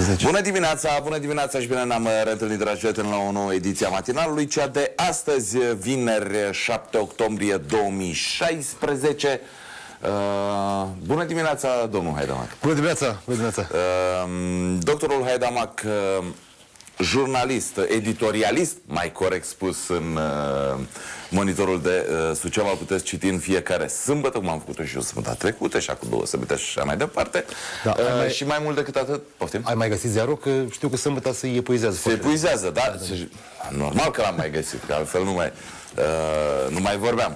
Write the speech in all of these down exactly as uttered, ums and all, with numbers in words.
zece. Bună dimineața, bună dimineața și bine ne-am reîntâlnit, dragi prieteni, la o nouă ediție a matinalului, cea de astăzi, vineri, șapte octombrie două mii șaisprezece. Uh, bună dimineața, domnul Haidamac. Bună dimineața, bună dimineața. Uh, doctorul Haidamac, uh, jurnalist, editorialist, mai corect spus, în uh, monitorul de uh, Suceava, puteți citi în fiecare sâmbătă, cum am făcut-o și eu sâmbătă trecută și acum două săptămâni și așa mai departe. Da, uh, mai... Și mai mult decât atât, poftim? Ai mai găsit ziarul? Că știu că sâmbătă se epuizează. Se epuizează, da? da, da. Normal că l-am mai găsit, că altfel nu mai, uh, nu mai vorbeam.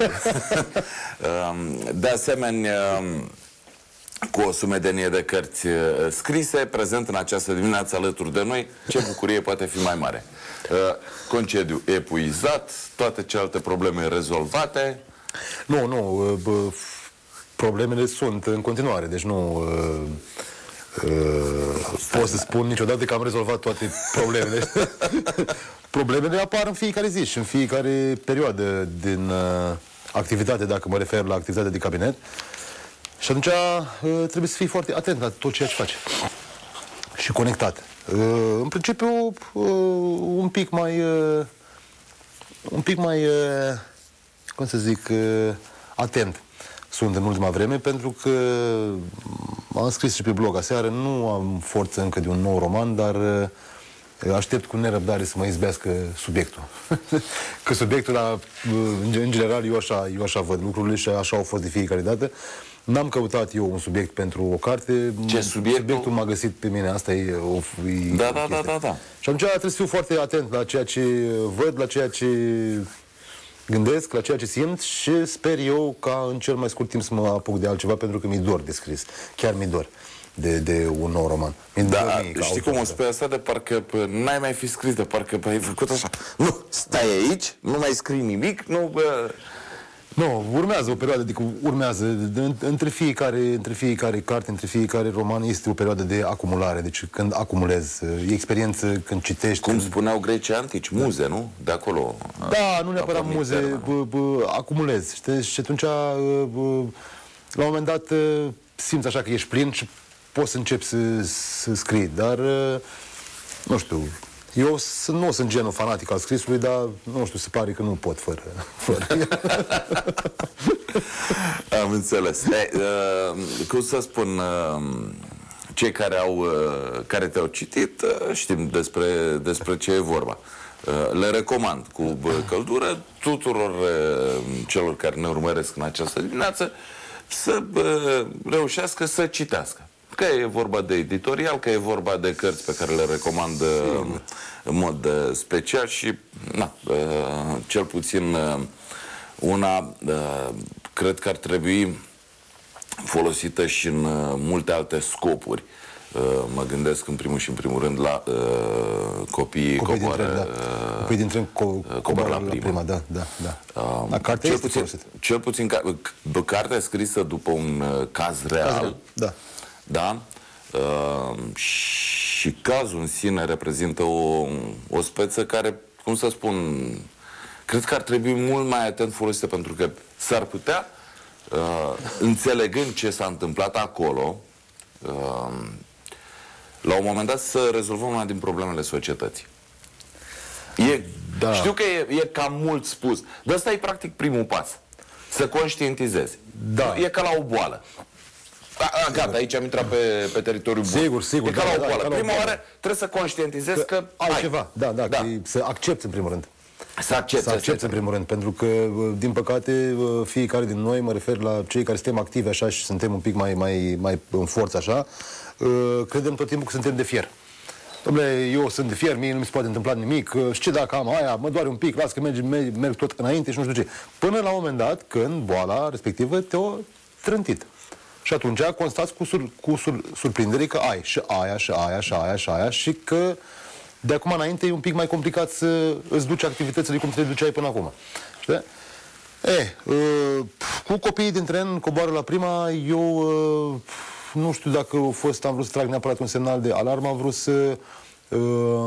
De asemenea, cu o sumedenie de cărți scrise, prezent în această dimineață alături de noi, ce bucurie poate fi mai mare. Concediu epuizat, toate celelalte probleme rezolvate. Nu, nu, bă, problemele sunt în continuare, deci nu uh, uh, pot să spun niciodată că am rezolvat toate problemele. Problemele apar în fiecare zi și în fiecare perioadă din uh, activitate, dacă mă refer la activitatea de cabinet. Și atunci uh, trebuie să fii foarte atent la tot ceea ce faci. Și conectat. Uh, în principiu, uh, un pic mai... Uh, un pic mai... Uh, cum să zic... Uh, atent sunt în ultima vreme, pentru că am scris și pe blog aseară, nu am forță încă de un nou roman, dar uh, aștept cu nerăbdare să mă izbească subiectul. Că subiectul, la, în general, eu așa, eu așa văd lucrurile și așa au fost de fiecare dată. N-am căutat eu un subiect pentru o carte. Ce subiectul? Subiectul m-a găsit pe mine. Asta e o, e da, da, da, da, da. Și atunci trebuie să fiu foarte atent la ceea ce văd, la ceea ce gândesc, la ceea ce simt și sper eu ca în cel mai scurt timp să mă apuc de altceva, pentru că mi-e dor de scris. Chiar mi-e dor de, de un nou roman. Da, știi cum o spui asta? De parcă n-ai mai fi scris, de parcă ai făcut așa. Nu, stai aici, nu mai scrii nimic, nu... Bă... Nu, urmează o perioadă, adică urmează, între fiecare, între fiecare carte, între fiecare roman este o perioadă de acumulare, deci când acumulezi, e experiență când citești... Cum spuneau grecii antici, muze, da. Nu? De acolo... Da, nu neapărat muze, bă, bă, acumulezi, știi? Și atunci, bă, la un moment dat, simți așa că ești plin și poți să începi să, să scrii, dar, nu știu... Eu nu sunt genul fanatic al scrisului, dar, nu știu, se pare că nu pot fără. fără. Am înțeles. Hey, uh, cum să spun, uh, cei care, au, uh, care te-au citit, uh, știm despre, despre ce e vorba. Uh, le recomand cu uh, căldură tuturor uh, celor care ne urmăresc în această dimineață să uh, reușească să citească. Că e vorba de editorial, că e vorba de cărți pe care le recomand uh, în mod uh, special și, na, uh, cel puțin uh, una, uh, cred că ar trebui folosită și în uh, multe alte scopuri. Uh, mă gândesc în primul și în primul rând la uh, copiii Copii coboară, dintre, da. uh, Copii dintre co coboară coboară la la prima. prima. Da, da, da. Uh, la carte cel, este puțin, folosit. cel puțin ca, cartea scrisă după un uh, caz real. Caz real. Da. Da? Uh, și cazul în sine reprezintă o, o speță care, cum să spun, cred că ar trebui mult mai atent folosită, pentru că s-ar putea, uh, înțelegând ce s-a întâmplat acolo, uh, la un moment dat să rezolvăm una din problemele societății. E, da. Știu că e, e cam mult spus, dar ăsta e practic primul pas. Să conștientizezi. Da. E ca la o boală. A, a, gata, aici am intrat pe, pe teritoriul bun. Sigur, sigur. E ca da, la o da, boală. da, Prima boală. oară trebuie să conștientizezi că, că ai ai ceva. Da, da, da. Că să accepti în primul rând. Să accepti. Să accepti în primul rând, pentru că, din păcate, fiecare din noi, mă refer la cei care suntem activi așa și suntem un pic mai, mai, mai în forță așa, credem tot timpul că suntem de fier. Dom'le, eu sunt de fier, mie nu mi se poate întâmpla nimic, și ce dacă am aia, mă doare un pic, las că merg, merg, merg tot înainte și nu știu ce. Până la un moment dat, când boala respectivă te-o trântit. Și atunci constați cu, sur, cu sur, surprindere că ai și aia, și aia, și aia, și aia, și că de acum înainte e un pic mai complicat să îți duci activitățile cum te duceai până acum. Știi? Eh, uh, cu copiii din tren coboară la prima, eu uh, nu știu dacă a fost, am vrut să trag neapărat un semnal de alarmă, am vrut să uh,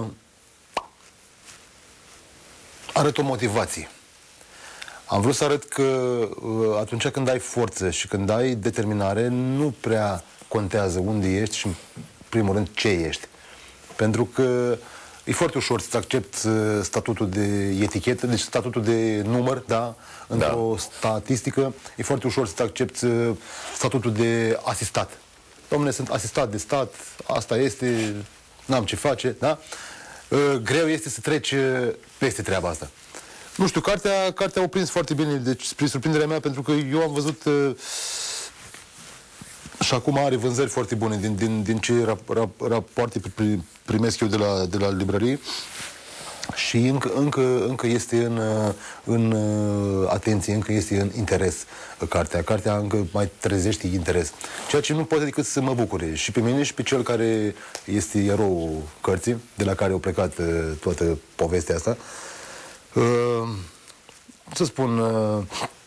arăt o motivație. Am vrut să arăt că uh, atunci când ai forță și când ai determinare, nu prea contează unde ești și primul rând, ce ești. Pentru că e foarte ușor să accepti statutul de etichetă, deci statutul de număr, da? Într-o da. statistică, e foarte ușor să accepti statutul de asistat. Dom'le, sunt asistat de stat, asta este, n-am ce face, da? Greu este să treci peste treaba asta. Nu știu, cartea, cartea a prins foarte bine, deci spre surprinderea mea, pentru că eu am văzut și acum are vânzări foarte bune din, din, din ce rap, rap, rapoarte primesc eu de la, de la librărie și încă, încă, încă este în, în atenție, încă este în interes cartea. Cartea încă mai trezește interes. Ceea ce nu poate decât să mă bucure și pe mine și pe cel care este eroul cărții, de la care a plecat toată povestea asta. Uh, să spun... Uh,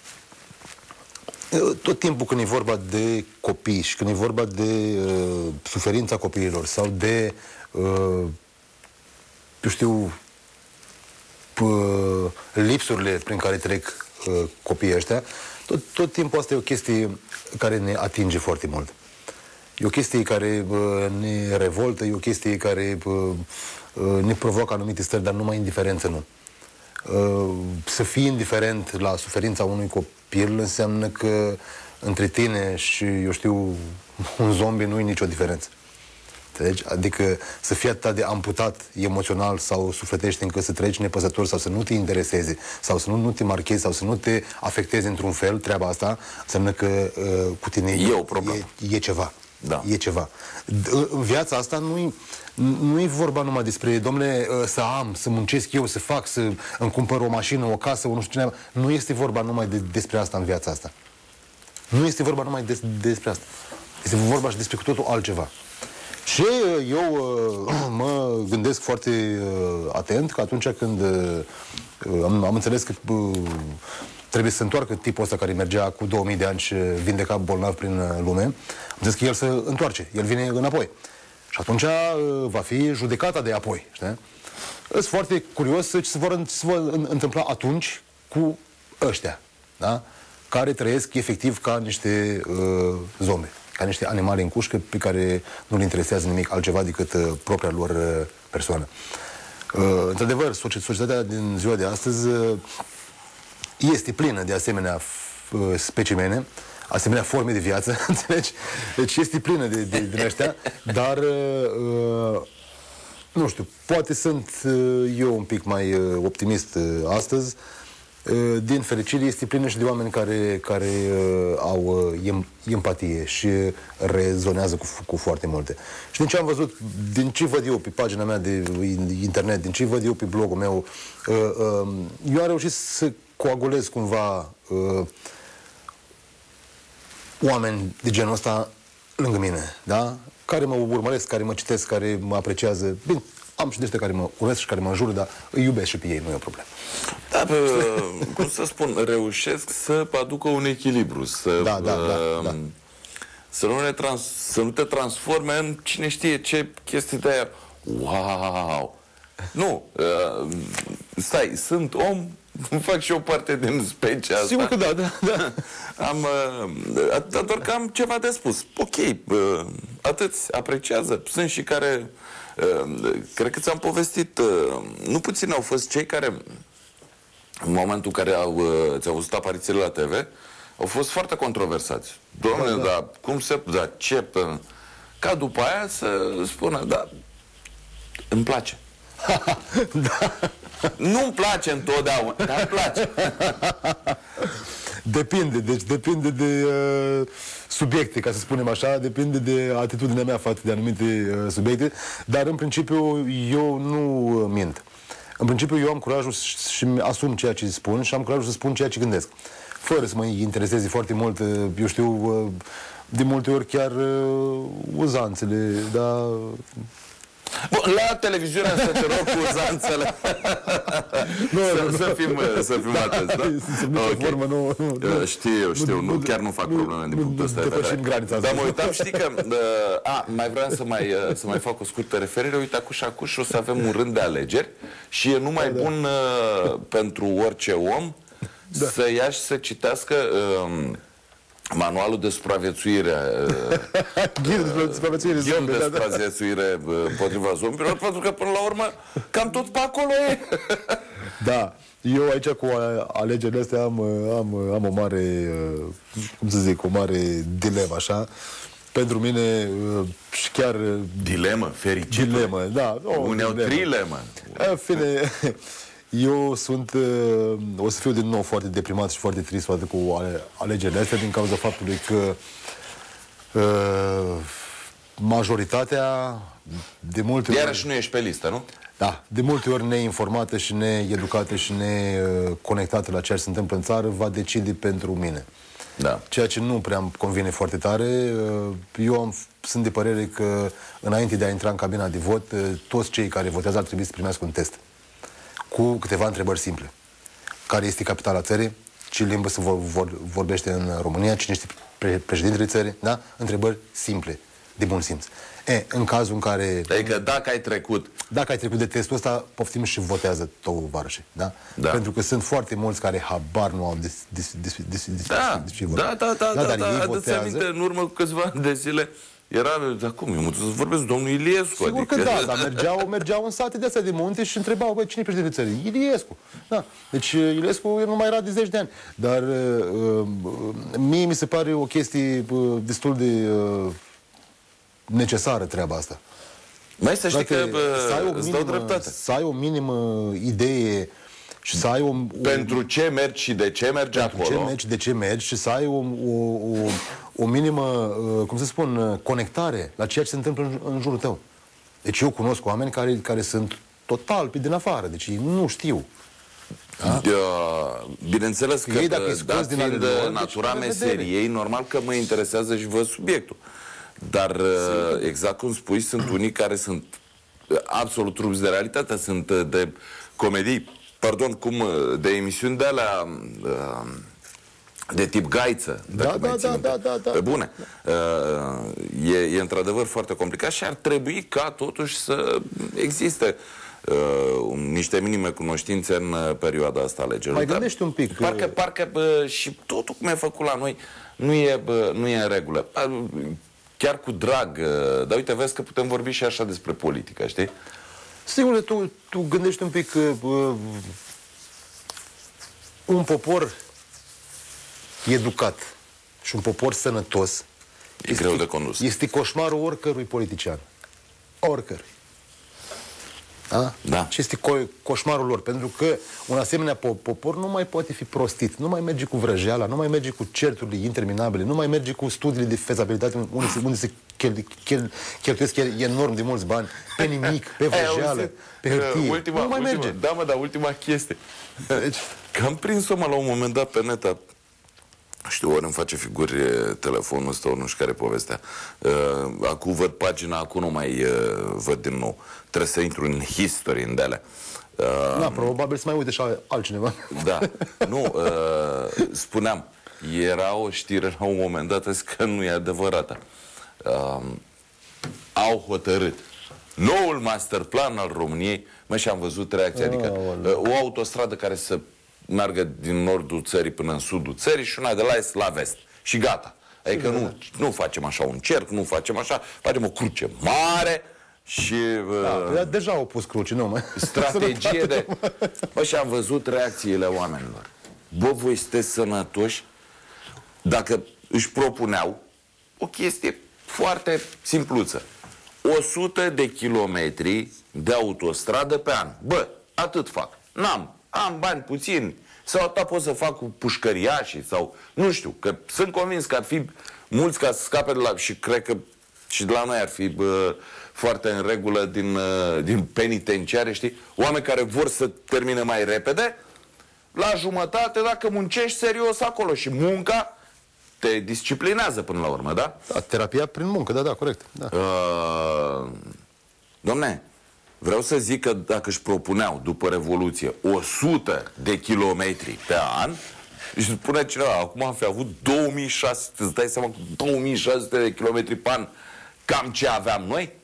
tot timpul când e vorba de copii și când e vorba de uh, suferința copiilor sau de, uh, eu știu, uh, lipsurile prin care trec uh, copiii ăștia, tot, tot timpul asta e o chestie care ne atinge foarte mult. E o chestie care uh, ne revoltă, e o chestie care uh, uh, ne provoacă anumite stări, dar numai indiferență nu. Uh, să fii indiferent la suferința unui copil înseamnă că între tine și, eu știu, un zombie nu e nicio diferență. Înțelegi? Adică să fii atât de amputat emoțional sau sufletești încât să treci nepăsător sau să nu te intereseze sau să nu, nu te marchezi sau să nu te afecteze într-un fel, treaba asta înseamnă că uh, cu tine e, o problemă. E, e ceva. Da. E ceva. În viața asta nu-i nu e vorba numai despre, domnule, să am, să muncesc eu, să fac, să îmi cumpăr o mașină, o casă, o nu știu cine. Nu este vorba numai de, despre asta în viața asta. Nu este vorba numai de, despre asta. Este vorba și despre cu totul altceva. Și eu mă gândesc foarte atent că atunci când am, am înțeles că trebuie să se întoarcă tipul ăsta care mergea cu două mii de ani și vindeca bolnav prin lume, am zis că el se întoarce, el vine înapoi. Și atunci va fi judecata de apoi. Știi? Sunt foarte curios ce se vor, se vor întâmpla atunci cu ăștia, da? Care trăiesc efectiv ca niște uh, zombi, ca niște animale în cușcă pe care nu le interesează nimic altceva decât uh, propria lor uh, persoană. Uh, într-adevăr, societatea din ziua de astăzi uh, este plină de asemenea uh, specimene, asemenea forme de viață, înțelegi? Deci este plină de, de, de ăștia, dar uh, nu știu, poate sunt uh, eu un pic mai uh, optimist uh, astăzi. Uh, din fericire este plină și de oameni care, care uh, au uh, empatie și rezonează cu, cu foarte multe. Și din ce am văzut, din ce văd eu pe pagina mea de internet, din ce văd eu pe blogul meu, uh, uh, eu am reușit să coagulez cumva uh, oameni de genul ăsta lângă mine, da? Care mă urmăresc, care mă citesc, care mă apreciază. Bine, am și de ăștia care mă urmăresc și care mă înjură, dar îi iubesc și pe ei, nu e o problemă. Da, pe, cum să spun, reușesc să aducă un echilibru, să, da, da, da, da. Să, nu ne trans, să nu te transforme în cine știe ce chestii de aia. Wow! Nu, uh, stai, sunt om, fac și o parte din specia asta. Sigur că da, da, da. Am, uh, doar că am ceva de spus. Ok, uh, atâți apreciază. Sunt și care, uh, cred că ți-am povestit, uh, nu puțini au fost cei care, în momentul în care au, uh, ți-au văzut aparițiile la T V, au fost foarte controversați. Doamne, da, da. Dar cum se, da, ce, ca după aia să spună, da, îmi place. Da. Nu-mi place întotdeauna, dar îmi place. Depinde, deci depinde de uh, subiecte, ca să spunem așa, depinde de atitudinea mea față de anumite uh, subiecte, dar în principiu eu nu mint. În principiu eu am curajul și asum ceea ce spun și am curajul să spun ceea ce gândesc. Fără să mă intereseze foarte mult, uh, eu știu, uh, de multe ori chiar uh, uzanțele, dar... Bun, la televiziunea să te rog cu uzanțele. Nu, să, nu, să fim, să fim da, atenți, da? Okay. Formă, nu, nu, nu, știu, știu, nu, nu, chiar nu fac nu, probleme din punctul ăsta de vedere. Dar mă uitam, știi că uh, a, mai vreau să mai, uh, să mai fac o scurtă referire. Uite, acuș, acuș o să avem un rând de alegeri și e numai da, bun uh, pentru orice om da. Să ia și să citească uh, manualul de supraviețuire, Ghid de supraviețuire, ghid de supraviețuire împotriva zombilor, pentru că până la urmă cam tot pe acolo e. Da. Eu aici cu alegerile astea am, am, am o mare, cum să zic, o mare dilemă, așa. Pentru mine, și chiar... Dilemă, fericită. Dilemă, da. Unii au trilemă. În fine, eu sunt, o să fiu din nou foarte deprimat și foarte trist toate cu alegerile astea din cauza faptului că majoritatea, de multe ori... Iarăși nu ești pe listă, nu? Da, de multe ori neinformată și needucată și neconectată la ceea ce se întâmplă în țară va decide pentru mine. Da. Ceea ce nu prea îmi convine foarte tare. Eu am, sunt de părere că înainte de a intra în cabina de vot, toți cei care votează ar trebui să primească un test cu câteva întrebări simple. Care este capitala țării? Ce limbă se vor, vor, vorbește în România? Cine este pre președintele țării? Da? Întrebări simple, de bun simț. E, în cazul în care... Adică dacă ai trecut... Dacă ai trecut de testul ăsta, poftim și votează tovarășii, da? Da. Pentru că sunt foarte mulți care habar nu au despre Da, ce vorba. da, da, da, Da, dar da, ei da. votează. Adă-ți aminte, în urmă cu câțiva ani de zile, era, dar cum, eu mă duc să vorbesc domnul Iliescu. Sigur adică... că da, dar mergeau, mergeau în sate de astea de munte și întrebau, bă, cine e președintele țării? Iliescu. Da. Deci Iliescu nu mai era de zeci de ani. Dar uh, mie mi se pare o chestie uh, destul de uh, necesară treaba asta. Mai să știi Frate, că să ai o îți dau minimă, dreptate. să ai o minimă idee și să ai o... o Pentru ce mergi și de ce mergi pentru acolo. ce mergi, de ce mergi și să ai o, o, o, o minimă, uh, cum să spun, uh, conectare la ceea ce se întâmplă în, în jurul tău. Deci eu cunosc oameni care, care sunt total pe din afară, deci ei nu știu. Da? Bineînțeles că, Ei, dacă îi scoți dat din ale fiind lor, natura deci, meseriei, normal că mă interesează și văd subiectul. Dar, Sigur. exact cum spui, sunt unii care sunt absolut rupți de realitate, sunt de comedii, pardon, cum, de emisiuni de alea de tip gaiță, dacă Da, mai da, țin da, minte. da, da, Pe bune. E, e într-adevăr foarte complicat și ar trebui ca totuși să existe Uh, niște minime cunoștințe în uh, perioada asta alegerilor. Mai gândești un pic. Parcă, parcă bă, și totul cum e făcut la noi nu e, bă, nu e în regulă. Chiar cu drag. Uh, dar uite, vezi că putem vorbi și așa despre politică, știi? Sigur, tu, tu gândești un pic că uh, un popor educat și un popor sănătos e greu de condus. Este coșmarul oricărui politician. Oricărui. Da? Da. Și este co coșmarul lor, pentru că un asemenea po popor nu mai poate fi prostit, nu mai merge cu vrăjeala, nu mai merge cu certurile interminabile, nu mai merge cu studiile de fezabilitate unde se, unde se chel chel cheltuiesc enorm de mulți bani, pe nimic, pe vrăjeală, pe hârtie. Ultima, nu mai ultima, merge. Da, mă, dar ultima chestie. Deci, că am prins-o, mă, la un moment dat pe net, știu, ori îmi face figuri telefonul ăsta, ori nu știu care povestea. Uh, acum văd pagina, acum nu mai uh, văd din nou. Trebuie să intru în history, în de-alea. Uh, da, probabil să mai uite și altcineva. Da. Nu, uh, spuneam, era o știre la un moment dat, zic că nu e adevărată. Uh, au hotărât noul master plan al României, mă, și am văzut reacția, adică uh, o autostradă care să meargă din nordul țării până în sudul țării și una de la est la vest. Și gata. Adică nu, nu facem așa un cerc, nu facem așa, facem o cruce mare și... Uh, da, deja au pus cruci, nu mă. Strategie de... Bă, și am văzut reacțiile oamenilor. Bă, voi sunteți sănătoși? Dacă își propuneau o chestie foarte simpluță. o sută de kilometri de autostradă pe an. Bă, atât fac. N-am. Am bani puțini. Sau atât pot să fac cu pușcăriașii sau... Nu știu, că sunt convins că ar fi mulți ca să scape de la... Și cred că și de la noi ar fi bă, foarte în regulă din, din penitenciare, știi? Oameni care vor să termine mai repede, la jumătate, dacă muncești serios acolo și munca te disciplinează până la urmă, da? Da, terapia prin muncă, da, da, corect. Da. Uh, domne, vreau să zic că dacă își propuneau după Revoluție o sută de kilometri pe an, și spune cineva, acum am fi avut două mii șase sute, îți dai seama, două mii șase sute de kilometri pe an, cam ce aveam noi?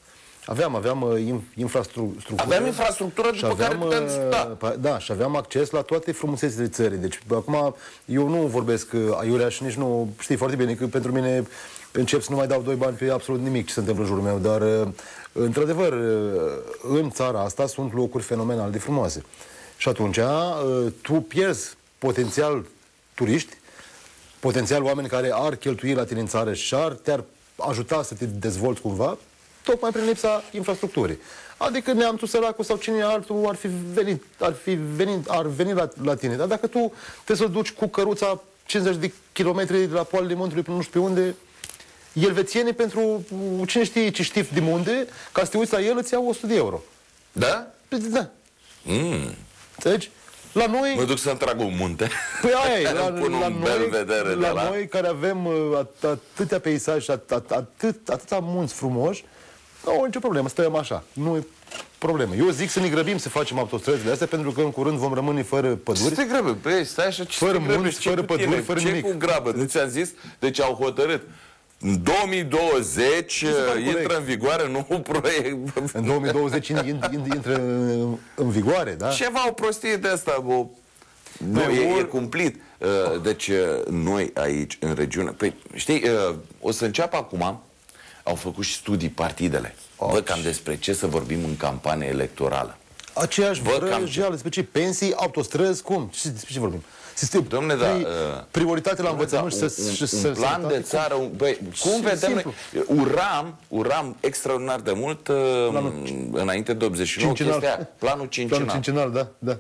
Aveam, aveam uh, infrastructură. Aveam infrastructură după aveam, care puteam discuta. Uh, da, și aveam acces la toate frumusețile țării. Deci, acum, eu nu vorbesc uh, aiurea și nici nu știi foarte bine că pentru mine încep să nu mai dau doi bani pe absolut nimic ce se întâmplă în jurul meu, dar, uh, într-adevăr, uh, în țara asta sunt locuri fenomenal de frumoase. Și atunci, uh, tu pierzi potențial turiști, potențial oameni care ar cheltui la tine în țară și ar te-ar ajuta să te dezvolți cumva, tocmai prin lipsa infrastructurii. Adică neamțul săracul sau cine altul ar fi venit, ar fi venit, ar veni la, la tine. Dar dacă tu trebuie să duci cu căruța cincizeci de kilometri de la poalele Muntelui până nu știu pe unde, elvețienii pentru cine știe ce știf de unde, ca să te uiți la el îți iau o sută de euro. Da? Da. Mm. Înțelegi? La noi... Mă duc să-mi trag un munte. Păi aia e, la, pun la, un noi, la, la noi care avem uh, at, atâtea peisaje, at, at, atât, atâta munți frumoși, nu au nicio problemă, stăm așa, nu e problemă. Eu zic să ne grăbim să facem autostrăzile astea, pentru că în curând vom rămâne fără păduri. Ce te grăbi? Păi, stai așa, ce fără te grăbești? munți, Ce fără cu păduri, tine? fără ce nimic. cu grabă? Nu ți-am zis? Deci au hotărât. În două mii douăzeci intră în vigoare nou proiect. În două mii douăzeci intră în, în vigoare, da? Ceva o prostie de asta, o... Nu, e, e cumplit. Deci, noi aici, în regiune... Păi, știi, o să înceapă acum, au făcut și studii partidele. Văd cam despre ce să vorbim în campanie electorală. Aceeași vrăjeală, despre ce? Pensii, autostrăzi, cum? Despre ce vorbim? Sistem, Dom'le, da, pri, prioritate la învățământ da, și un, să... un, să, un plan să, de țară, un, băi, cum vedem noi, uram, uram extraordinar de mult planul, înainte de optzeci și nouă, cincinal. chestia, planul cincinal. Planul cincinal, da, da.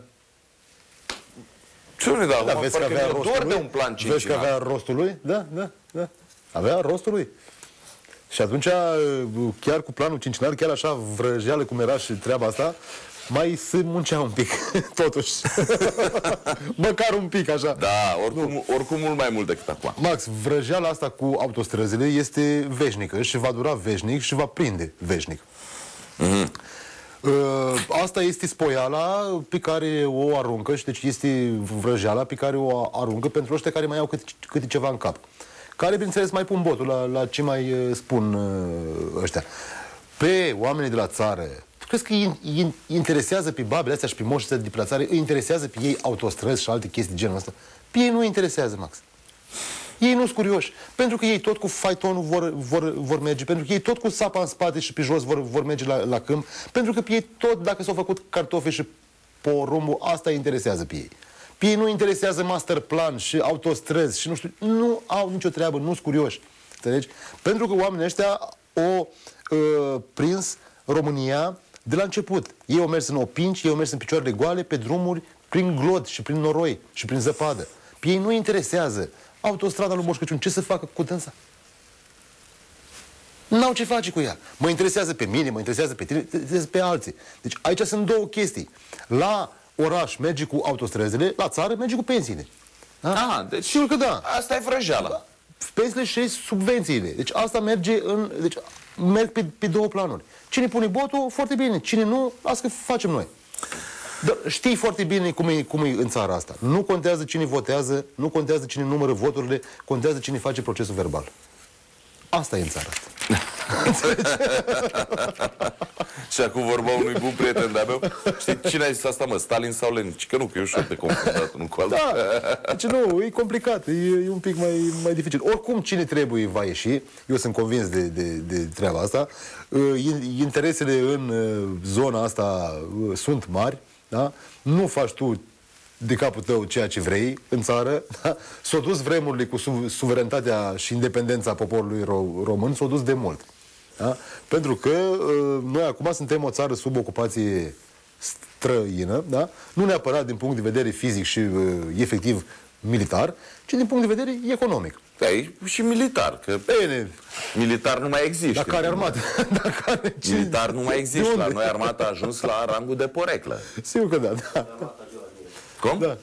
Ce nu-i dau? Da, vezi că avea rostul lui? De un plan cincinal. Vezi că avea rostul lui? Da, da, da. Avea rostul lui. Și atunci, chiar cu planul cincinal, chiar așa vrăjeală cum era și treaba asta, mai se muncea un pic, totuși. Măcar un pic, așa. Da, oricum, oricum mult mai mult decât acum. Max, vrăjeala asta cu autostrăzile este veșnică și va dura veșnic și va prinde veșnic. Mm-hmm. Asta este spoiala pe care o aruncă și deci este vrăjeala pe care o aruncă pentru ăștia care mai au câte, câte ceva în cap. Care, bineînțeles, mai pun botul la, la ce mai spun ăștia. Pe oamenii de la țară, crezi că îi interesează pe babele astea și pe moșii de pe la țară, îi interesează pe ei autostrăzi și alte chestii de genul ăsta? Pe ei nu îi interesează, Max. Ei nu sunt curioși. Pentru că ei tot cu faitonul vor, vor, vor merge, pentru că ei tot cu sapa în spate și pe jos vor, vor merge la, la câmp, pentru că pe ei tot, dacă s-au făcut cartofi și porumbul, asta îi interesează pe ei. Pe ei nu interesează master plan și autostrăzi și nu știu, nu au nicio treabă, nu sunt curioși. Înțelegi? Pentru că oamenii ăștia au uh, prins România de la început. Ei au mers în opinci, ei au mers în picioarele goale, pe drumuri, prin glod și prin noroi și prin zăpadă. Pe ei nu interesează autostrada lui Moș Crăciun, ce să facă cu dânsa? N-au ce face cu ea. Mă interesează pe mine, mă interesează pe tine, mă interesează pe alții. Deci aici sunt două chestii. La oraș merge cu autostrăzile, la țară merge cu pensiile. Da? Ah, deci sigur că da. Asta e vrăjeala. Pensiile și subvențiile. Deci asta merge în... Deci merg pe, pe două planuri. Cine pune botul, foarte bine. Cine nu, las că facem noi. Dar știi foarte bine cum e, cum e în țara asta. Nu contează cine votează, nu contează cine numără voturile, contează cine face procesul verbal. Asta e în țara asta. Și acum vorba unui bun prieten de-a meu. Știi cine a zis asta, mă? Stalin sau Lenin? Că nu, că e ușor de confundat unul cu altul. Da, deci nu, e complicat, e, e un pic mai, mai dificil. Oricum, cine trebuie va ieși, eu sunt convins de, de, de treaba asta. Interesele în zona asta sunt mari, da? Nu faci tu de capul tău ceea ce vrei în țară, da? S-au dus vremurile cu su suverenitatea și independența poporului ro român, s-au dus de mult. Da? Pentru că uh, noi acum suntem o țară sub ocupație străină, da? Nu neapărat din punct de vedere fizic și uh, efectiv militar, ci din punct de vedere economic. Da, e și militar, că Bine. militar nu mai există. Dar care armată? Care... Militar nu mai există. La noi armata a ajuns la rangul de poreclă. Sigur că da, da. Cum? Da.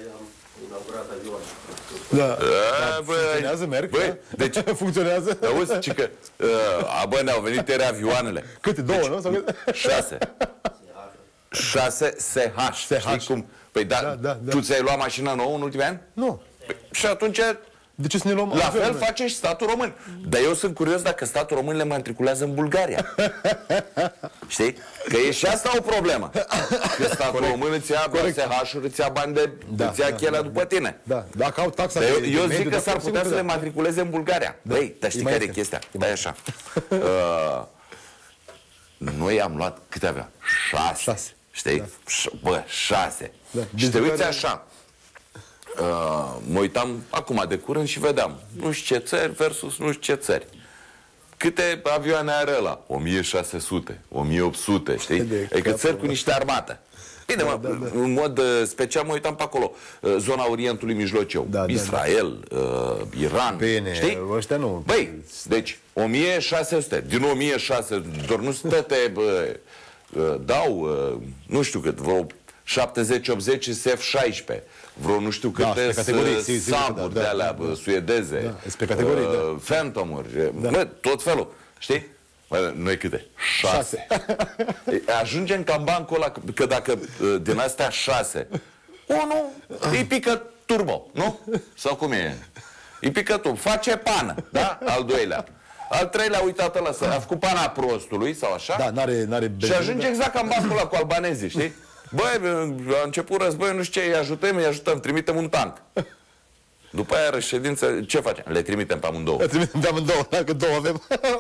Da. A, bă, funcționează, merg? Băi, da? deci funcționează? Auzi, cică, uh, a, bă, ne-au venit ieri avioanele. Câte? Două, deci, nu? Sau câte? Șase. Șase S H. S H. Știi cum? Păi da, Da, da, da. tu ți-ai luat mașina nouă în ultimii ani? Nu. Păi, și atunci De ce să ne luăm La avionul? fel face și statul român. Dar eu sunt curios dacă statul român le matriculează în Bulgaria. Știi? Că e și asta o problemă. Că statul Corect. român îți ia S H-uri, îți ia bani de... Da, îți ia da, chelea da, după tine. Da, dacă au taxa de, de, eu, de eu mediu, zic că s-ar putea să da. le matriculeze în Bulgaria. Da. Băi, dar știi care e chestia? Dai așa. Uh, noi am luat, câte avea? Șase. Șase. Știi? Da. Bă, șase. Da. Și te uiți așa. Uh, mă uitam acum de curând și vedeam nu știu ce țări versus nu știu ce țări. Câte avioane are ăla? o mie șase sute, o mie opt sute, știi? Adică țări cu niște armate. Bine, da, mă, da, da. în mod special mă uitam pe acolo. Zona Orientului Mijlociu, da, Israel, da, da. Uh, Iran. Bine, știi? Ăștia nu. Băi, deci o mie șase sute, din o mie șase sute, doar nu stăte, bă, dau, nu știu cât, vreo șaptezeci optzeci F șaisprezece, vreo nu știu câte da, Samuri da, de alea da, suedeze, da, categorii, uh, da. Phantom-uri, da. bă, tot felul, știi? Bă, noi câte? Șase. Ajungem ca în bancul ăla, că dacă din astea șase, unul îi pică turbo, nu? Sau cum e? Îi pică turbo, face pană, da? Al doilea. Al treilea, uitați ăla, să a făcut pana prostului sau așa. Da, n-are, n-are și ajunge exact ca în bancul ăla cu albanezii, știi? Băi, a început război, nu știu ce, îi ajutăm, îi ajutăm, trimitem un tank. După aia reședință, ce facem? Le trimitem pe amândouă. Le trimitem pe amândouă, dacă două avem.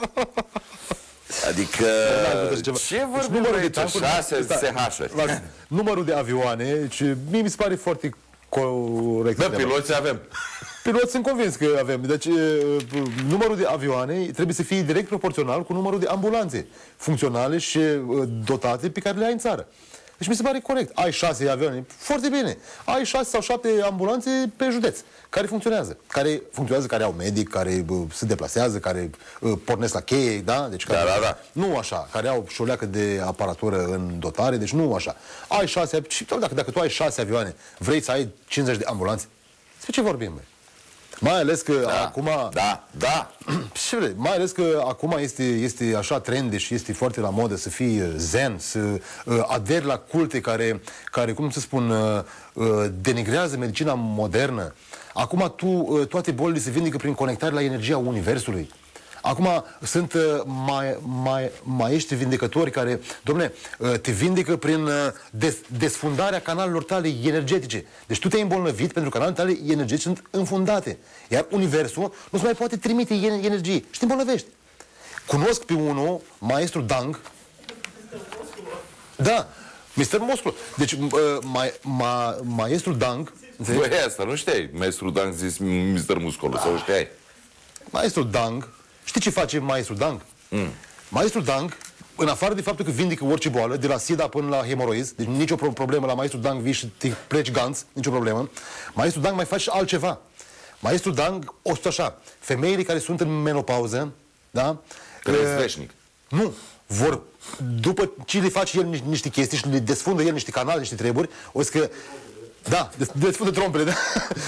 Adică, ce vorbim deci, de aici? șase S H-uri. Numărul de avioane, ce mie mi se pare foarte corect. Bă, piloți avem. Piloți sunt convins că avem. Deci, numărul de avioane trebuie să fie direct proporțional cu numărul de ambulanțe funcționale și dotate pe care le ai în țară. Deci mi se pare corect. Ai șase avioane, foarte bine. Ai șase sau șapte ambulanțe pe județ, care funcționează. Care funcționează, care au medic, care bă, se deplasează, care bă, pornesc la cheie, da? Deci care, da, da, da. Nu așa, care au și o leacă de aparatură în dotare, deci nu așa. Ai șase, și dacă, dacă tu ai șase avioane, vrei să ai cincizeci de ambulanțe, despre ce vorbim, băi? Mai ales că da, acum... Da, da. Și vrei, mai ales că acum este, este așa trend și este foarte la modă să fii zen, să uh, aderi la culte care, care, cum să spun, uh, uh, denigrează medicina modernă. Acum tu, uh, toate bolile se vindecă prin conectare la energia Universului. Acum sunt uh, mai, mai, maestri vindecători care, dom'le, uh, te vindecă prin uh, des, desfundarea canalelor tale energetice. Deci tu te-ai îmbolnăvit pentru că canalele tale energetice sunt înfundate. Iar Universul nu se mai poate trimite energie și te îmbolnăvești. Cunosc pe unul, maestru Dang. Da, mister Musculu. Deci, uh, ma, ma, maestru Dang... Băi, asta nu știai. Maestru Dang zis mister Musculu, sau știai? Maestru Dang... Știi ce face maestru Dang? Mm. Maestru Dang, în afară de faptul că vindică orice boală, de la sida până la hemoroizi, deci nicio problemă la maestru Dang, vii și te pleci ganț, nicio problemă. Maestru Dang mai face și altceva. Maestru Dang, o să așa, femeile care sunt în menopauză, da? Veșnic. Nu, vor, după ce le face el niște chestii și le desfundă el niște canale, niște treburi, o să că da, desfundă trompele, da?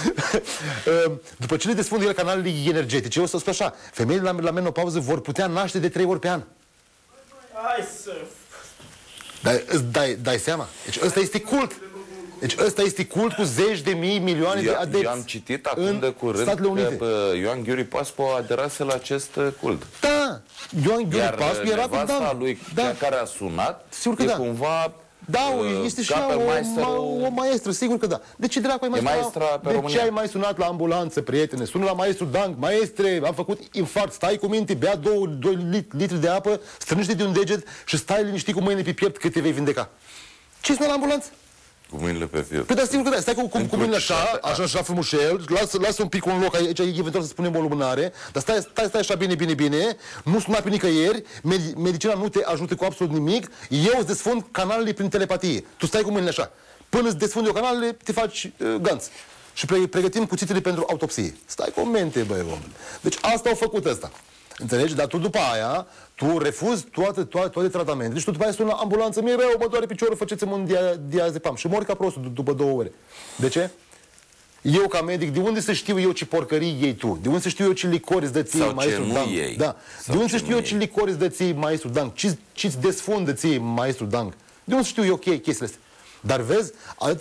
După ce le desfundă el canalele energetice, o să spun așa, femeile la, la menopauză vor putea naște de trei ori pe an. Hai să... Dai, dai, dai seama? Deci ăsta este cult. Deci ăsta este cult cu zeci de mii, milioane eu, de adepți. Eu am citit acum de curând că Ioan Ghiuri Pascu aderase la acest cult. Da, Ioan Ghiuri Pascu era cu Dan. Lui, da, cea care a sunat, sigur că e da. cumva... Da, este și ea o, ma, o maestră, sigur că da. De ce dracu ai mai sunat? Pe de România. ce ai mai sunat la ambulanță, prietene? Sună la maestru Dang, maestre, am făcut infarct, stai cu minte, bea două, doi litri de apă, strângi de un deget și stai liniștit cu mâinile pe piept că te vei vindeca. Ce sună la ambulanță? Cu mâinile pe piept. Păi da, sigur că da, stai cu, cu, cu mâinile așa, așa, așa frumușel, lasă, lasă un pic un loc aici, eventual să spunem o lumânare, dar stai, stai, stai așa bine, bine, bine, nu suna pe nicăieri, med medicina nu te ajută cu absolut nimic, eu îți desfund canalele prin telepatie. Tu stai cu mâinile așa. Până îți desfund eu canalele, te faci uh, ganț. Și pre pregătim cuțitele pentru autopsie. Stai cu mente, băi, om. Deci asta au făcut ăsta. Înțelegi? Dar tu după aia, tu refuzi toate, toate, toate tratamentele. Deci tu după aia suni la ambulanță, mi-e rău, mă doare piciorul, faceți-mi un dia diazepam. Și mori ca prostul după două ore. De ce? Eu ca medic, de unde să știu eu ce porcării iei tu? De unde să știu eu ce licori îți dă ție maestru Dang? Da. De unde să știu eu ce licori îți dă ție maestru Dang? Ce-ți desfundă ție maestru Dang? De unde să știu eu chestiile astea? Dar vezi, atâta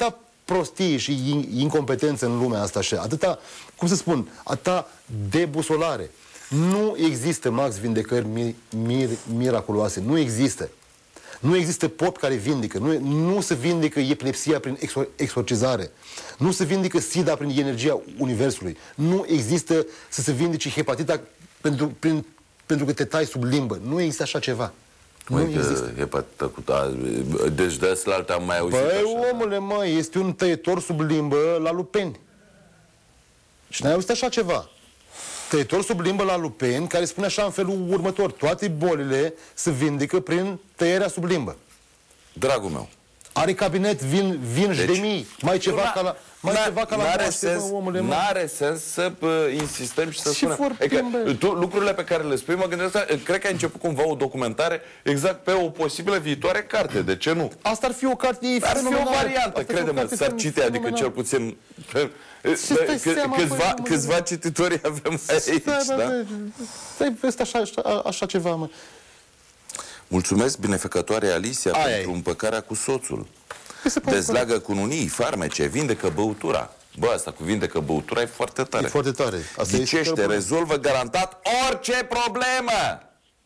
prostie și incompetență în lumea asta și atâta, cum să spun, atâta debusolare. Nu există, Max, vindecări mir, mir, miraculoase. Nu există. Nu există pop care vindică. Nu, nu se vindică epilepsia prin exor, exorcizare. Nu se vindică SIDA prin energia universului. Nu există să se vindice hepatita pentru, prin, pentru că te tai sub limbă. Nu există așa ceva. Nu Măi, există. Hepatita cu... A, deci de asta la altă am mai auzit Băi, așa. omule, mă, este un tăietor sub limbă la lupeni. Și n-ai auzit așa ceva. Tăietor sub limbă la lupeni, care spune așa în felul următor: toate bolile se vindică prin tăierea sub limbă. Dragul meu. Are cabinet, vin, vin deci, de mii, mai ceva ca la, mai ceva ca la n-are moaște, sens, mă, omule, mă. N-are sens să bă, insistăm și să Și spunem. foarte, Adică, tu, lucrurile pe care le spui, mă gândesc, cred că ai început cumva o documentare exact pe o posibilă viitoare carte. De ce nu? Asta ar fi o carte Ar fi o variantă, Asta crede-mă, s-ar cite, adică cel puțin... Câțiva, câțiva cititori avem aici, da? Stai, vezi așa, așa, așa ceva, mă. Mulțumesc, binefăcătoare Alicia, Aia pentru e. împăcarea cu soțul. Dezleagă cununii, farmece, vindecă băutura. Bă, asta cu vindecă băutura e foarte tare. E foarte tare. Asta Ghicește, este rezolvă garantat orice problemă.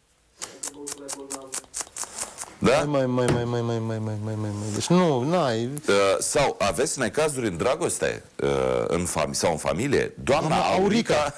Da? Mai, mai, mai, mai, mai, mai, mai, mai, mai, mai. Deci nu, n-ai... Uh, sau aveți necazuri în dragoste uh, în fam sau în familie? Doamna, Doamna Aurica, Aurica.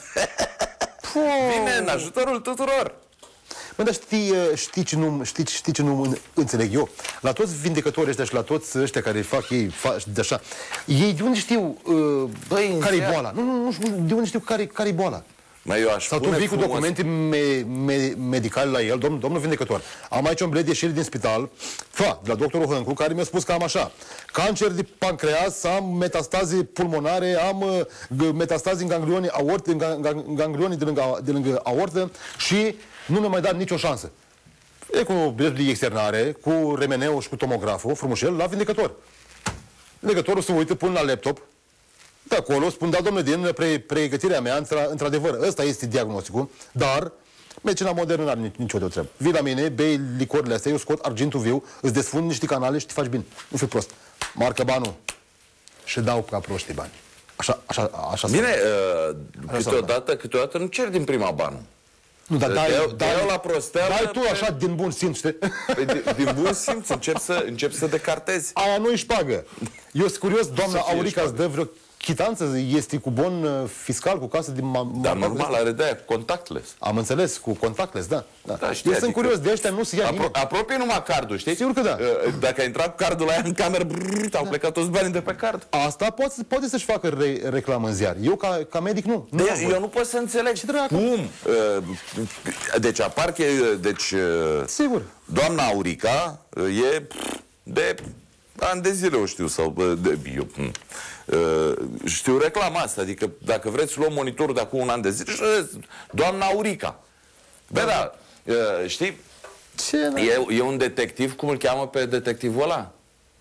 vine în ajutorul tuturor. Bă, dar știi, știi, ce nu, știi, știi ce nu înțeleg eu? La toți vindecătorii ăștia și la toți ăștia care fac ei fac de așa, ei de unde știu uh, Băi, care-i boala? Nu, nu, nu, de unde știu care, care-i boala? Mai eu aș Sau tu spune vii cu frumos... documente me, me, medicale la el, domn, domnul vindecător. Am aici un bilet de ieșire din spital, fa, de la doctorul Hâncu, care mi-a spus că am așa: cancer de pancreas, am metastaze pulmonare, am uh, metastaze în ganglioni, aorte, în ganglioni de lângă, de lângă aortă și nu mi-a mai dat nicio șansă. E cu biletul de externare, cu remeneu și cu tomograful, frumușel, la vindecător. Vindecătorul se uită, pun la laptop, de acolo spun: da, domnule, din pre pregătirea mea, într-adevăr, ăsta este diagnosticul, dar medicina modernă nu are nicio de treabă. Vii la mine, bei licorile astea, eu scot argintul viu, îți desfund niște canale și te faci bine. Nu fi prost. Marcă banul și dau ca proștii bani. Așa, așa, așa. Bine, uh, câteodată, câteodată nu cer din prima banul. Nu, dar dai, te iau, dai, te iau la prosteală... dai tu așa din bun simț, știi? Păi, din, din bun simț încep să, încep să decartezi. Aia nu-i șpagă. Eu sunt curios, doamna Aurica îți dă vreo chitanță? Este cu bon fiscal, cu casă din... Dar normal, are de aia, contactless. Am înțeles, cu contactless, da. da. Da, știi, Eu sunt adică, curios, de ăștia nu se ia apro nimeni. Apropie numai cardul, știi? Sigur că da. Dacă ai intrat cu cardul la ea în cameră, brrr, au plecat toți banii de pe card. Asta poate, poate să-și facă re reclamă în ziar. Eu, ca, ca medic, nu. nu de, eu nu pot să înțeleg. Ce dracu? Cum? Deci apar că... Deci, sigur. Doamna Aurica e de... ani de zile o știu, sau de, eu, uh, știu reclama asta, adică dacă vreți să luăm monitorul de acum un an de zile, doamna Aurica. Bă, da, uh, știi, ce, e, e un detectiv, cum îl cheamă pe detectivul ăla?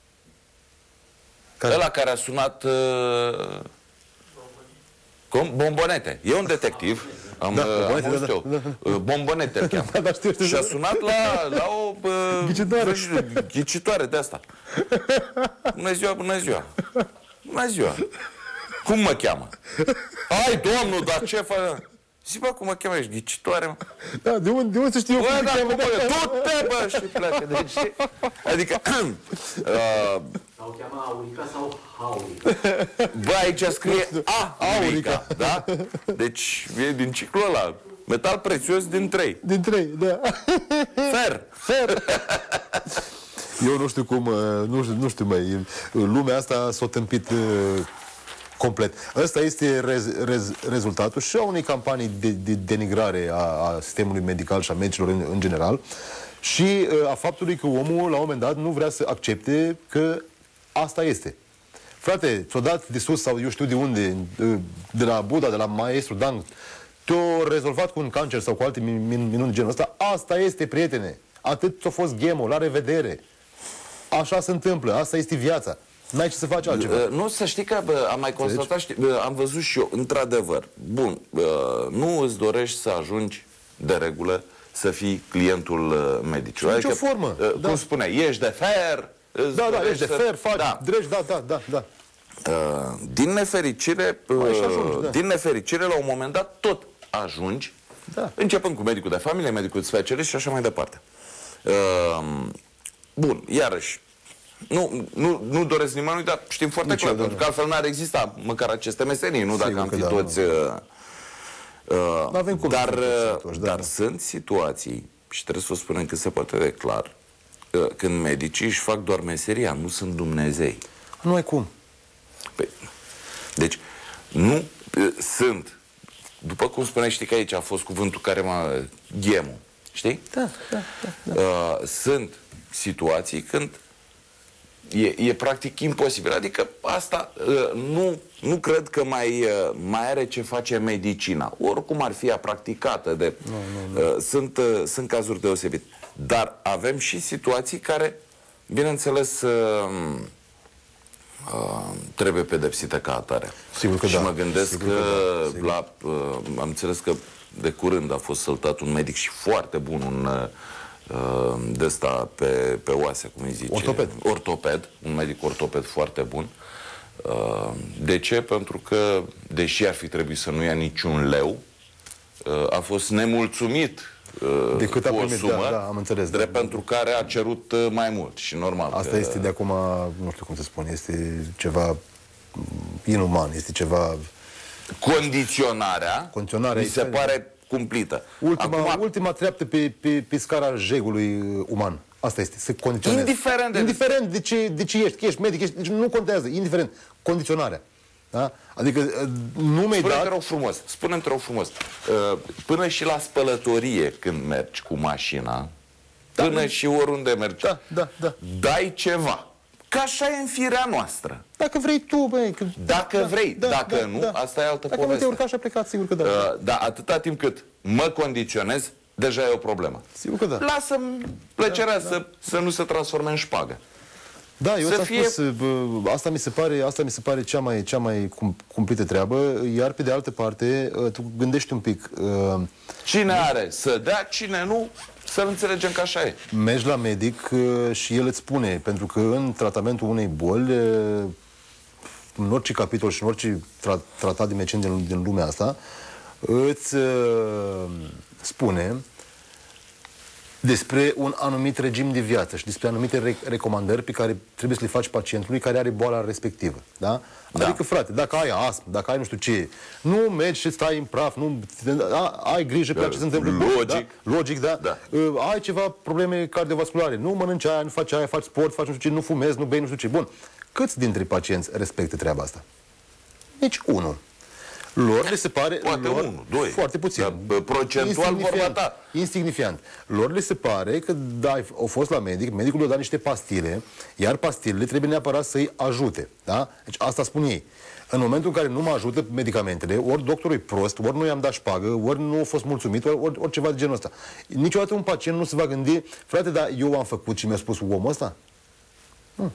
Care? Ăla care a sunat... Uh, cum? Bombonete. E un detectiv. Am, da, uh, bombonete, am da, eu. Da, da. Bombonete îl cheamă. Da, da, știu, știu, și a sunat la, la o... Uh, ghicitoare. Ghicitoare de asta. Bună ziua, bună ziua. Bună ziua. Cum mă cheamă? Hai, domnul, dar ce faci? Zic, bă, cum mă cheamă? Ești ghicitoare, mă? Da, de unde, de unde să știu eu? Bă, da, cum mă du-te, bă, și pleacă. Deci, adică... uh, Sau cheamă Aurica sau Haurica. Bă, aici scrie A, Aurica, da? Deci e din ciclul ăla. Metal prețios din trei. Din trei, da. Fer. Fer. Eu nu știu cum, nu știu, nu știu mai, lumea asta s-a tâmpit complet. Ăsta este rez, rez, rezultatul și a unei campanii de, de denigrare a, a sistemului medical și a medicilor în, în general și a faptului că omul, la un moment dat, nu vrea să accepte că asta este. Frate, ți-o dat de sus sau eu știu de unde, de la Buddha, de la maestru Dan, te-o rezolvat cu un cancer sau cu alte minuni de genul ăsta. Asta este, prietene. Atât ți-a fost ghemul, la revedere. Așa se întâmplă, asta este viața. N-ai ce să faci altceva. Uh, nu, să știi că bă, am mai constatat, știi, bă, am văzut și eu, într-adevăr, bun, uh, nu îți dorești să ajungi de regulă să fii clientul uh, medicului. Nici o formă. Uh, Da. Cum spuneai, ești de fer, îți Da, da, dorești ești de să- fer, faci, da. dregi, da, da, da, da. Uh, din nefericire, uh, ajungi, da. din nefericire, la un moment dat, tot ajungi, da. începând cu medicul de familie, medicul de specialist și așa mai departe. Uh, bun, iarăși, nu, nu, nu doresc nimănui, dar știm foarte Nici clar, eu, pentru că altfel n-ar exista măcar aceste meserii, nu dacă Sigur am că fi da, toți... Uh, uh, N-avem cum dar să fim uh, sănătoși, da, dar da. sunt situații, și trebuie să o spunem cât se poate de clar, uh, când medicii își fac doar meseria, nu sunt Dumnezei. Nu ai cum. Păi, deci, nu uh, sunt, după cum spuneai, știi că aici a fost cuvântul care m-a... ghemul, știi? Da, da, da, da. Uh, sunt situații când e, e practic imposibil. Adică asta uh, nu, nu cred că mai, uh, mai are ce face medicina. Oricum ar fi ea practicată. De, nu, nu, nu. Uh, sunt, uh, sunt cazuri deosebite. Dar avem și situații care, bineînțeles, uh, uh, trebuie pedepsite ca atare. Sigur că și da. mă gândesc Sigur că, că da. la, uh, am înțeles că de curând a fost săltat un medic și foarte bun, un uh, de ăsta pe, pe oase, cum îi zice? Ortoped. Ortoped, un medic ortoped foarte bun. Uh, de ce? Pentru că, deși ar fi trebuit să nu ia niciun leu, uh, a fost nemulțumit uh, De cât a cu o primit, sumă, da, da, am înțeles, drept da. pentru care a cerut uh, mai mult și normal. Asta că este de acum, nu știu cum să spun, este ceva inuman, este ceva... Condiționarea, Condiționarea mi se este- pare cumplită. Ultima, Acum, ultima treaptă pe, pe, pe scara jegului uman. Asta este, se condiționează. Indiferent de- Indiferent de ce, de ce ești, că ești medic, ești, deci nu contează, indiferent. Condiționarea. Da? Adică nu mi-ai Spune-mi, te dat... rog frumos, spune-mi, te rog frumos, uh, până și la spălătorie când mergi cu mașina, până și oriunde mergi, Da, da, da. dai ceva. Că așa e în firea noastră. Dacă vrei tu, băi... Că... Dacă vrei, dacă nu, asta e altă Dacă nu poveste. te urca și a plecat, sigur că da. Uh, dar atâta timp cât mă condiționez, deja e o problemă. Sigur că da. Lasă-mi plăcerea să, să nu se transforme în șpagă. Da, eu Să ți-am fie- spus, bă, asta mi se pare, asta mi se pare cea mai, cea mai cum, cumplită treabă, iar pe de altă parte, tu gândești un pic, uh, Cine are să dea, cine nu, să înțelegem că așa e. mergi la medic uh, și el îți spune, pentru că în tratamentul unei boli, uh, în orice capitol și în orice tra tratat de medicină din, din lumea asta, îți uh, spune despre un anumit regim de viață și despre anumite re recomandări pe care trebuie să le faci pacientului care are boala respectivă. Da? Da. Adică, frate, dacă ai astm, dacă ai nu știu ce, nu mergi și stai în praf, nu, a, ai grijă pe ce se întâmplă. Logic. Da? Logic, da? Da. Uh, ai ceva probleme cardiovasculare, nu mănânci aia, nu faci aia, faci sport, faci nu știu ce, nu fumezi, nu bei, nu știu ce. Bun. Câți dintre pacienți respectă treaba asta? Nici unul. Lor le se pare... Poate lor, unul, doi. Foarte puțin. Dar, bă, procentual vorba ta. Insignifiant. Lor le se pare că da, au fost la medic, medicul le-a dat niște pastile, iar pastilele trebuie neapărat să-i ajute. Da? Deci asta spun ei. În momentul în care nu mă ajută medicamentele, ori doctorul e prost, ori nu i-am dat șpagă, ori nu a fost mulțumit, ori, ori, ori ceva de genul ăsta. Niciodată un pacient nu se va gândi, frate, dar eu am făcut ce mi-a spus omul ăsta? Nu.